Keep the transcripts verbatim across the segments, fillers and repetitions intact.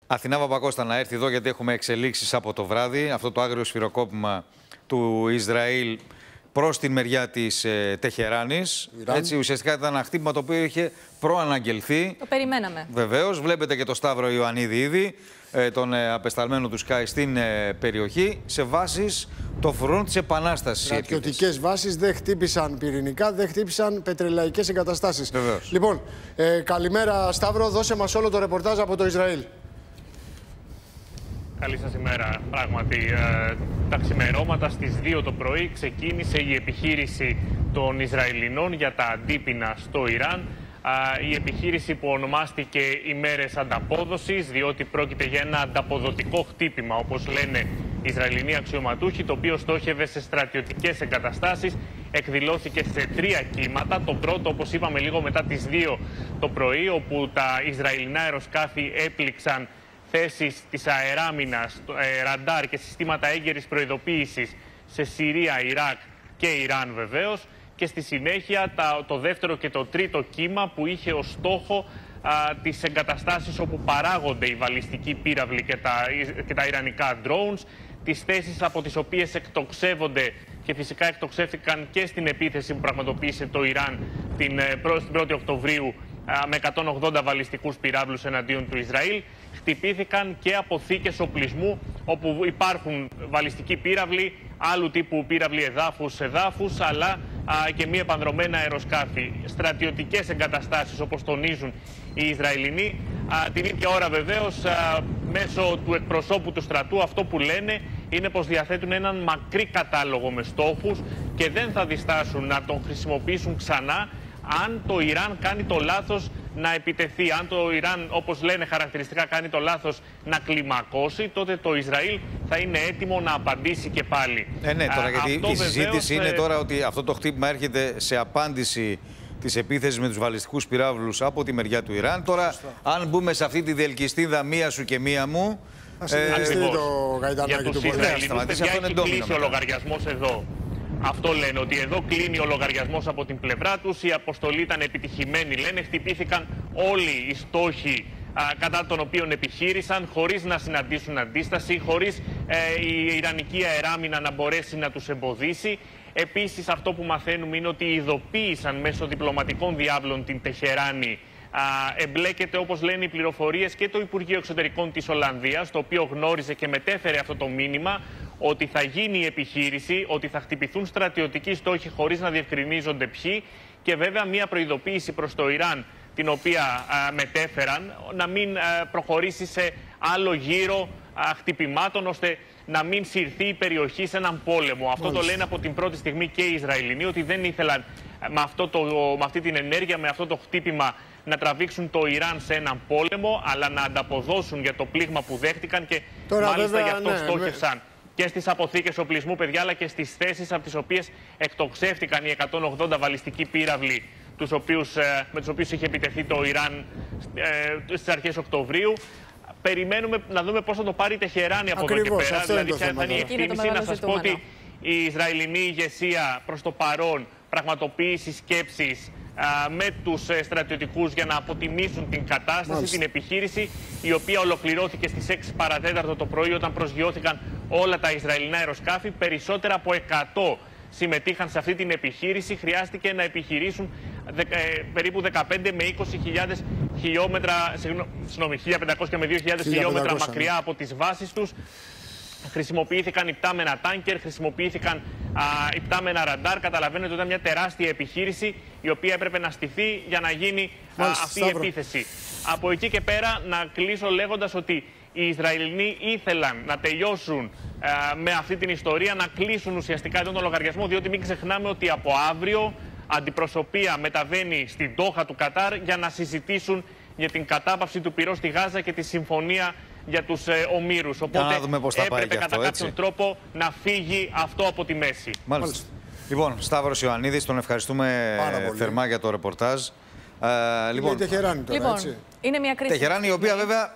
Αθηνά Παπακώστα να έρθει εδώ, γιατί έχουμε εξελίξεις από το βράδυ. Αυτό το άγριο σφυροκόπημα του Ισραήλ προς την μεριά της ε, Τεχεράνης. Έτσι, ουσιαστικά ήταν ένα χτύπημα το οποίο είχε προαναγγελθεί. Το περιμέναμε. Βεβαίως. Βλέπετε και το Σταύρο Ιωαννίδη ήδη, ε, τον ε, απεσταλμένο του Sky στην ε, περιοχή, σε βάσεις το φρουρών της Επανάστασης. Στρατιωτικές βάσεις, δεν χτύπησαν πυρηνικά, δεν χτύπησαν πετρελαϊκές εγκαταστάσεις. Βεβαίως. Λοιπόν, ε, καλημέρα Σταύρο, δώσε μας όλο το ρεπορτάζ από το Ισραήλ. Καλή σας ημέρα. Πράγματι, ε, τα ξημερώματα στις δύο το πρωί ξεκίνησε η επιχείρηση των Ισραηλινών για τα αντίπεινα στο Ιράν. Ε, η επιχείρηση που ονομάστηκε ημέρες ανταπόδοσης, διότι πρόκειται για ένα ανταποδοτικό χτύπημα, όπως λένε οι Ισραηλινοί αξιωματούχοι, το οποίο στόχευε σε στρατιωτικές εγκαταστάσεις. Εκδηλώθηκε σε τρία κύματα. Το πρώτο, όπως είπαμε, λίγο μετά τις δύο το πρωί, όπου τα Ισραηλινά αεροσκάφη έπληξαν θέσεις της αεράμινας, ε, ραντάρ και συστήματα έγκαιρης προειδοποίησης σε Συρία, Ιράκ και Ιράν βεβαίως. Και στη συνέχεια τα, το δεύτερο και το τρίτο κύμα που είχε ως στόχο α, τις εγκαταστάσεις όπου παράγονται οι βαλιστικοί πύραυλοι και τα, και τα ιρανικά drones, τις θέσεις από τις οποίες εκτοξεύονται και φυσικά εκτοξεύτηκαν και στην επίθεση που πραγματοποίησε το Ιράν την, την πρώτη Οκτωβρίου με εκατόν ογδόντα βαλιστικούς πυράβλους εναντίον του Ισραήλ. Χτυπήθηκαν και αποθήκες οπλισμού όπου υπάρχουν βαλιστικοί πύραυλοι, άλλου τύπου πύραυλοι εδάφους εδάφους, αλλά α, και μη επανδρομένα αεροσκάφη. Στρατιωτικές εγκαταστάσεις, όπως τονίζουν οι Ισραηλινοί. Α, την ίδια ώρα βεβαίως, α, μέσω του εκπροσώπου του στρατού, αυτό που λένε είναι πως διαθέτουν έναν μακρύ κατάλογο με στόχους και δεν θα διστάσουν να τον χρησιμοποιήσουν ξανά αν το Ιράν κάνει το λάθος να επιτεθεί. Αν το Ιράν, όπως λένε χαρακτηριστικά, κάνει το λάθος να κλιμακώσει, τότε το Ισραήλ θα είναι έτοιμο να απαντήσει και πάλι. Ε, ναι, τώρα, γιατί αυτό η συζήτηση βεβαίως, είναι ε... τώρα ότι αυτό το χτύπημα έρχεται σε απάντηση της επίθεσης με τους βαλιστικούς πυράβλους από τη μεριά του Ιράν. Τώρα, Σωστά. αν μπούμε σε αυτή τη διελκυστίδα μία σου και μία μου... Ας ε, το για τους Ισραηλινούς, παιδιά, έχει κλείσει ο λογαριασμός εδώ. Αυτό λένε, ότι εδώ κλείνει ο λογαριασμός από την πλευρά τους. Η αποστολή ήταν επιτυχημένη, λένε. Χτυπήθηκαν όλοι οι στόχοι α, κατά των οποίων επιχείρησαν, χωρίς να συναντήσουν αντίσταση, χωρίς ε, η Ιρανική αεράμινα να μπορέσει να τους εμποδίσει. Επίσης, αυτό που μαθαίνουμε είναι ότι ειδοποίησαν μέσω διπλωματικών διάβλων την Τεχεράνη. Α, εμπλέκεται, όπως λένε οι πληροφορίες, και το Υπουργείο Εξωτερικών της Ολλανδίας, το οποίο γνώριζε και μετέφερε αυτό το μήνυμα, ότι θα γίνει η επιχείρηση, ότι θα χτυπηθούν στρατιωτικοί στόχοι χωρίς να διευκρινίζονται ποιοι, και βέβαια μια προειδοποίηση προς το Ιράν, την οποία α, μετέφεραν, να μην α, προχωρήσει σε άλλο γύρο α, χτυπημάτων, ώστε να μην συρθεί η περιοχή σε έναν πόλεμο. Αυτό το λένε από την πρώτη στιγμή και οι Ισραηλινοί, ότι δεν ήθελαν με, αυτό το, με αυτή την ενέργεια, με αυτό το χτύπημα, να τραβήξουν το Ιράν σε έναν πόλεμο, αλλά να ανταποδώσουν για το πλήγμα που δέχτηκαν, και Τώρα, μάλιστα βέβαια, γι' αυτό ναι, στόχευσαν ναι. και στις αποθήκες οπλισμού, παιδιά, αλλά και στις θέσεις από τις οποίες εκτοξεύτηκαν οι εκατόν ογδόντα βαλιστικοί πύραυλοι, τους οποίους, με τους οποίους είχε επιτεθεί το Ιράν ε, στις αρχές Οκτωβρίου. Περιμένουμε να δούμε πώς θα το πάρει η Τεχεράνη από Ακριβώς, εδώ και πέρα. Δηλαδή, ποια θέμα, θα είναι η εκτίμηση. Να σας πω ότι η Ισραηλινή ηγεσία προς το παρόν πραγματοποιήσει σκέψεις α, με τους ε, στρατιωτικούς για να αποτιμήσουν την κατάσταση, Μάλιστα. την επιχείρηση, η οποία ολοκληρώθηκε στις έξι παρατέταρτο το πρωί, όταν προσγειώθηκαν όλα τα Ισραηλινά αεροσκάφη. Περισσότερα από εκατό συμμετείχαν σε αυτή την επιχείρηση. Χρειάστηκε να επιχειρήσουν δε, ε, περίπου δεκαπέντε με είκοσι χιλιάδες χιλιόμετρα, συγγνώμη, χίλια πεντακόσια με δύο χιλιάδες χιλιόμετρα μακριά από τις βάσεις τους. Χρησιμοποιήθηκαν υπτάμενα τάνκερ, χρησιμοποιήθηκαν α, υπτάμενα ραντάρ. Καταλαβαίνετε ότι ήταν μια τεράστια επιχείρηση, η οποία έπρεπε να στηθεί για να γίνει α, αυτή η επίθεση. Από εκεί και πέρα, να κλείσω λέγοντας ότι οι Ισραηλινοί ήθελαν να τελειώσουν α, με αυτή την ιστορία, να κλείσουν ουσιαστικά εδώ τον λογαριασμό, διότι μην ξεχνάμε ότι από αύριο αντιπροσωπεία μεταβαίνει στην Ντόχα του Κατάρ για να συζητήσουν για την κατάπαυση του πυρός στη Γάζα και τη συμφωνία για τους ε, ομήρους. Οπότε να δούμε πώς θα έπρεπε πάει κατά αυτό, κάποιον έτσι. τρόπο να φύγει αυτό από τη μέση. Μάλιστα. Μάλιστα. Λοιπόν, Σταύρος Ιωαννίδης, τον ευχαριστούμε θερμά για το ρεπορτάζ. Ε, λοιπόν, είναι η Τεχεράνη τώρα, λοιπόν, έτσι. Είναι μια κρίση. Τεχεράνη, η οποία βέβαια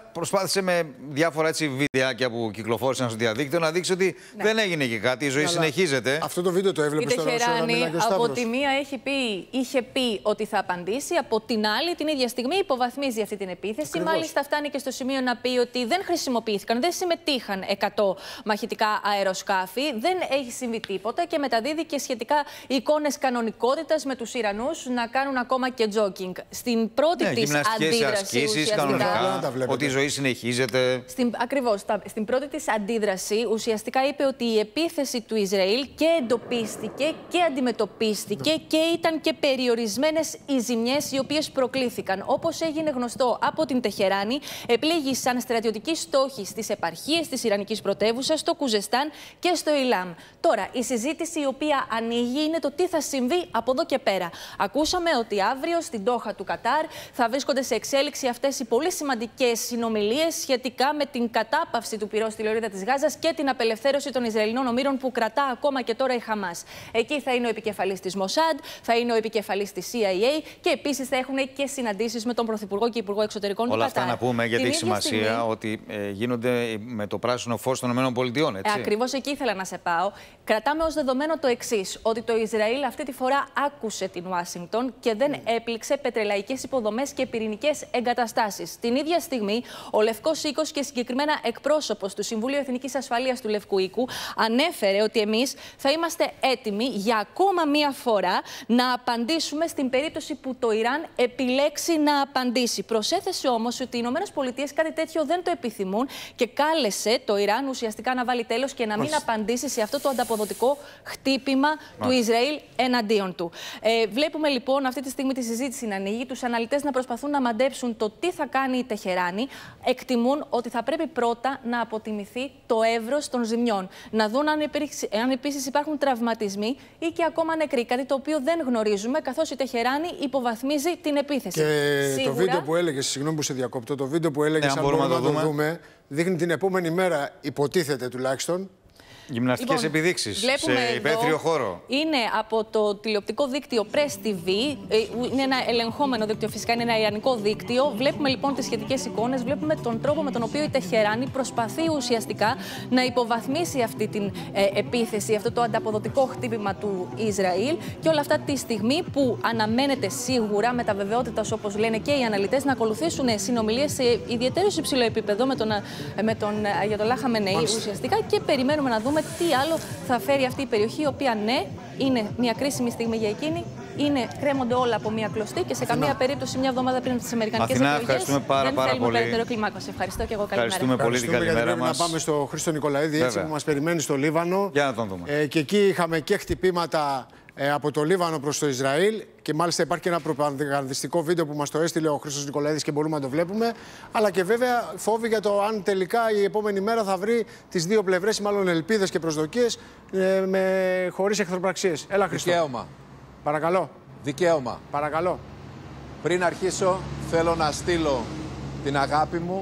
προσπάθησε με διάφορα έτσι βιντεάκια που κυκλοφόρησαν στο διαδίκτυο να δείξει ότι ναι. δεν έγινε και κάτι, η ζωή αλλά συνεχίζεται. Αυτό το βίντεο το έβλεπε στο Τεχεράνη. Από τη μία έχει πει, είχε πει ότι θα απαντήσει, από την άλλη την ίδια στιγμή υποβαθμίζει αυτή την επίθεση. Ακριβώς. Μάλιστα φτάνει και στο σημείο να πει ότι δεν χρησιμοποιήθηκαν, δεν συμμετείχαν εκατό μαχητικά αεροσκάφη, δεν έχει συμβεί τίποτα και μεταδίδει και σχετικά εικόνες κανονικότητας με τους Ιρανούς να κάνουν ακόμα και τζόκινγκ. Στην πρώτη ναι, της αντίδραση. Κανονικά, ότι η ζωή συνεχίζεται. Στην, ακριβώς. Στην πρώτη της αντίδραση ουσιαστικά είπε ότι η επίθεση του Ισραήλ και εντοπίστηκε και αντιμετωπίστηκε και ήταν και περιορισμένες οι ζημιές οι οποίες προκλήθηκαν. Όπως έγινε γνωστό από την Τεχεράνη, επλήγησαν στρατιωτικοί στόχοι στις επαρχίες της Ιρανικής πρωτεύουσας, στο Κουζεστάν και στο Ηλάμ. Τώρα, η συζήτηση η οποία ανοίγει είναι το τι θα συμβεί από εδώ και πέρα. Ακούσαμε ότι αύριο στην Ντόχα του Κατάρ θα βρίσκονται σε εξέλιξη αυτές οι πολύ σημαντικές συνομιλίες σχετικά με την κατάπαυση του πυρός στη λωρίδα της Γάζας και την απελευθέρωση των Ισραηλινών ομήρων που κρατά ακόμα και τώρα η Χαμάς. Εκεί θα είναι ο επικεφαλής της Μοσάντ, θα είναι ο επικεφαλής της σι άι έι και επίσης θα έχουν και συναντήσεις με τον Πρωθυπουργό και Υπουργό Εξωτερικών του Κατάρ. Όλα αυτά να πούμε γιατί έχει σημασία στιγμή, ότι ε, γίνονται με το πράσινο φως των ΗΠΑ. Ε, Ακριβώς εκεί ήθελα να σε πάω. Κρατάμε ως δεδομένο το εξής, ότι το Ισραήλ αυτή τη φορά άκουσε την Ουάσιγκτον και δεν mm. έπληξε πετρελαϊκές υποδομές και πυρηνικές εγκαταστάσεις. Την ίδια στιγμή, ο Λευκός Οίκος και συγκεκριμένα εκπρόσωπος του Συμβουλίου Εθνικής Ασφαλείας του Λευκού Οίκου ανέφερε ότι εμείς θα είμαστε έτοιμοι για ακόμα μία φορά να απαντήσουμε στην περίπτωση που το Ιράν επιλέξει να απαντήσει. Προσέθεσε όμως ότι οι Ηνωμένες Πολιτείες κάτι τέτοιο δεν το επιθυμούν και κάλεσε το Ιράν ουσιαστικά να βάλει τέλος και να μην Μάλιστα. απαντήσει σε αυτό το ανταποδοτικό χτύπημα Μάλιστα. του Ισραήλ εναντίον του. Ε, βλέπουμε λοιπόν αυτή τη στιγμή τη συζήτηση να ανοίγει, τους αναλυτές να προσπαθούν να μαντέψουν το τι θα κάνει η Τεχεράνη. Εκτιμούν ότι θα πρέπει πρώτα να αποτιμηθεί το εύρος των ζημιών. Να δουν αν, αν επίσης υπάρχουν τραυματισμοί ή και ακόμα νεκροί. Κάτι το οποίο δεν γνωρίζουμε, καθώς η Τεχεράνη υποβαθμίζει την επίθεση. Και Σίγουρα... το βίντεο που έλεγε, συγγνώμη που σε διακόπτω, το βίντεο που έλεγε, αν μπορούμε να το δούμε, δούμε, δείχνει την επόμενη μέρα, υποτίθεται τουλάχιστον, γυμναστικές λοιπόν, επιδείξεις σε υπαίθριο χώρο. Είναι από το τηλεοπτικό δίκτυο Press τι βι. Είναι ένα ελεγχόμενο δίκτυο, φυσικά είναι ένα ιρανικό δίκτυο. Βλέπουμε λοιπόν τις σχετικές εικόνες. Βλέπουμε τον τρόπο με τον οποίο η Τεχεράνη προσπαθεί ουσιαστικά να υποβαθμίσει αυτή την ε, επίθεση, αυτό το ανταποδοτικό χτύπημα του Ισραήλ. Και όλα αυτά τη στιγμή που αναμένεται σίγουρα με τα βεβαιότητας, όπως λένε και οι αναλυτές, να ακολουθήσουν συνομιλίες σε ιδιαίτερο υψηλό επίπεδο με τον, με τον Αγιατολάχ Χαμενεή ουσιαστικά και περιμένουμε να δούμε τι άλλο θα φέρει αυτή η περιοχή, η οποία ναι, είναι μια κρίσιμη στιγμή για εκείνη. Είναι, κρέμονται όλα από μια κλωστή και σε Αθηνά. καμία περίπτωση μια εβδομάδα πριν τις αμερικανικές εκλογές. Ευχαριστούμε πάρα, δεν πάρα πολύ. περαιτέρω κλιμάκωση. Ευχαριστώ και εγώ. Καλημέρα. Ευχαριστούμε πολύ την καλημέρα μας. Να πάμε στο Χρήστο Νικολαίδη, έτσι, που μας περιμένει στο Λίβανο. Για να τον δούμε. Ε, και εκεί είχαμε και χτυπήματα ε, από το Λίβανο προς το Ισραήλ. Και μάλιστα υπάρχει και ένα προπαγανδιστικό βίντεο που μας το έστειλε ο Χρήστος Νικολαίδης και μπορούμε να το βλέπουμε. Αλλά και βέβαια φόβοι για το αν τελικά η επόμενη μέρα θα βρει τις δύο πλευρές, μάλλον ελπίδες και προσδοκίες, ε, με, χωρίς εχθροπραξίες. Έλα, Χρήστο. Δικαίωμα. Παρακαλώ. Δικαίωμα. Παρακαλώ. Πριν αρχίσω, θέλω να στείλω την αγάπη μου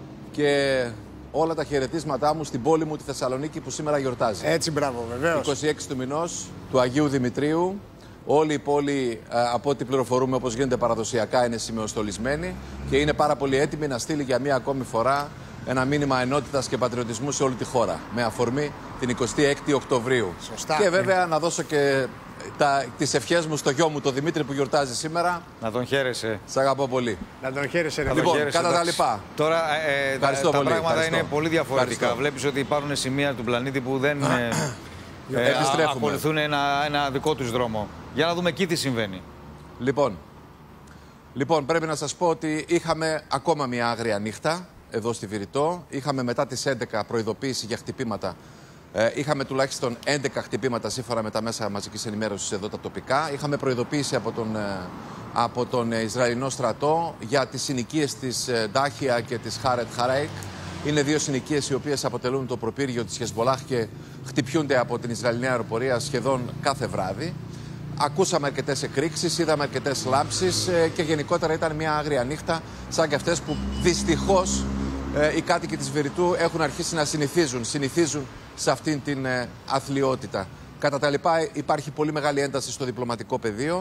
και όλα τα χαιρετίσματά μου στην πόλη μου, τη Θεσσαλονίκη, που σήμερα γιορτάζει. Έτσι, μπράβο, βεβαίως. είκοσι έξι του μηνός, του Αγίου Δημητρίου. Όλη η πόλη, από ό,τι πληροφορούμε, όπως γίνεται παραδοσιακά, είναι σημεοστολισμένη και είναι πάρα πολύ έτοιμη να στείλει για μία ακόμη φορά ένα μήνυμα ενότητας και πατριωτισμού σε όλη τη χώρα, με αφορμή την εικοστή έκτη Οκτωβρίου. Σωστά. Και βέβαια να δώσω και τα, τις ευχές μου στο γιο μου, τον Δημήτρη, που γιορτάζει σήμερα. Να τον χαίρεσαι. Σ' αγαπώ πολύ. Να τον χαίρεσαι, ρε. Λοιπόν, χαίρεσαι, κατά τα λοιπά. Τώρα ε, τα, τα πολύ, πράγματα ευχαριστώ. είναι πολύ διαφορετικά. Ευχαριστώ. Βλέπεις ότι υπάρχουν σημεία του πλανήτη που δεν ε, ε, ακολουθούν ένα, ένα δικό τους δρόμο. Για να δούμε εκεί τι συμβαίνει. Λοιπόν, λοιπόν, πρέπει να σας πω ότι είχαμε ακόμα μια άγρια νύχτα εδώ στη Βηρητό. Είχαμε μετά τις έντεκα προειδοποίηση για χτυπήματα. Ε, είχαμε τουλάχιστον έντεκα χτυπήματα σύμφωνα με τα μέσα μαζικής ενημέρωσης εδώ τα τοπικά. Είχαμε προειδοποίηση από τον, ε, από τον ε, Ισραηλινό στρατό για τις συνοικίες της ε, Ντάχια και της Χάρετ Χαρέικ. Είναι δύο συνοικίες οι οποίες αποτελούν το προπύργιο της Χεσμολάχ και χτυπιούνται από την Ισραηλινή αεροπορία σχεδόν κάθε βράδυ. Ακούσαμε αρκετές εκρήξεις, είδαμε αρκετές λάμψεις ε, και γενικότερα ήταν μια άγρια νύχτα, σαν και αυτές που δυστυχώς ε, οι κάτοικοι της Βηρητού έχουν αρχίσει να συνηθίζουν, συνηθίζουν σε αυτήν την ε, αθλιότητα. Κατά τα λοιπά, υπάρχει πολύ μεγάλη ένταση στο διπλωματικό πεδίο.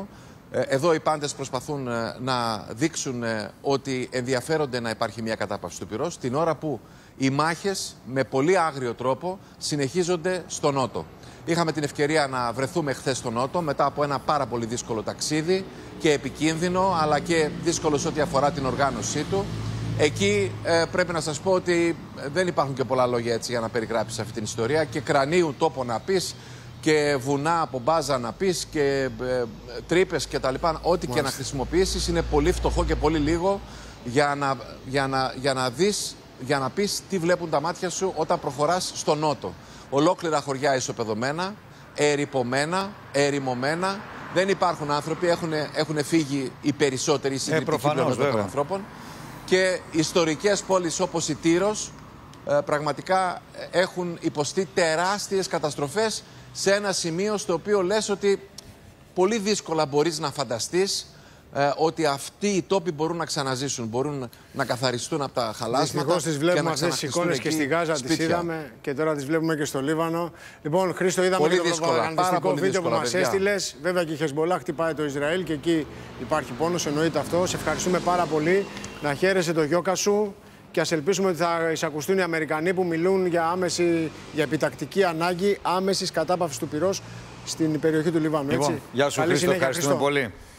Εδώ οι πάντες προσπαθούν να δείξουν ότι ενδιαφέρονται να υπάρχει μια κατάπαυση του πυρός, την ώρα που οι μάχες με πολύ άγριο τρόπο συνεχίζονται στο Νότο. Είχαμε την ευκαιρία να βρεθούμε χθες στο Νότο μετά από ένα πάρα πολύ δύσκολο ταξίδι και επικίνδυνο, αλλά και δύσκολο σε ό,τι αφορά την οργάνωσή του. Εκεί ε, πρέπει να σας πω ότι δεν υπάρχουν και πολλά λόγια έτσι για να περιγράψεις αυτή την ιστορία, και κρανίου τόπο να πεις και βουνά από μπάζα να πεις και ε, τρύπες και τα λοιπά, ό,τι και να χρησιμοποιήσεις είναι πολύ φτωχό και πολύ λίγο για να, για να, για να δεις, για να πεις τι βλέπουν τα μάτια σου όταν προχωράς στο Νότο. Ολόκληρα χωριά ισοπεδωμένα, ερειπωμένα, ερημωμένα. Δεν υπάρχουν άνθρωποι, έχουν, έχουν φύγει οι περισσότεροι, οι συντριπτικοί ε, πλειονότητα των ανθρώπων. Και ιστορικές πόλεις όπως η Τύρος ε, πραγματικά έχουν υποστεί τεράστιες καταστροφές σε ένα σημείο στο οποίο λες ότι πολύ δύσκολα μπορείς να φανταστείς ε, ότι αυτοί οι τόποι μπορούν να ξαναζήσουν, μπορούν να καθαριστούν από τα χαλάσματα. Δυστυχώς τις βλέπουμε αυτές τις εικόνες και στη Γάζα τις είδαμε και τώρα τις βλέπουμε και στο Λίβανο. Λοιπόν, Χρήστο, είδαμε πολύ και το προπαγανδιστικό βίντεο που μας έστειλες. Βέβαια και η Χεσμολάχ χτυπάει το Ισραήλ και εκεί υπάρχει πόνος, εννοείται αυτό. Σε ευχαριστούμε πάρα πολύ. Να χαίρεσαι το γιώκα σου και ας ελπίσουμε ότι θα εισακουστούν οι Αμερικανοί που μιλούν για, άμεση, για επιτακτική ανάγκη άμεσης κατάπαυσης του πυρός στην περιοχή του Λιβάνου. Λοιπόν, γεια σου Χρήστο, ευχαριστούμε πολύ.